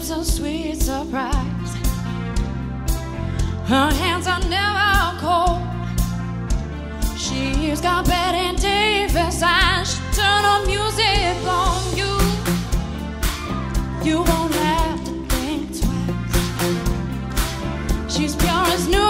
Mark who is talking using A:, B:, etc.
A: is a sweet surprise. Her hands are never cold. She's got Bette Davis eyes. She turn her music on you. You won't have to think twice. She's pure as new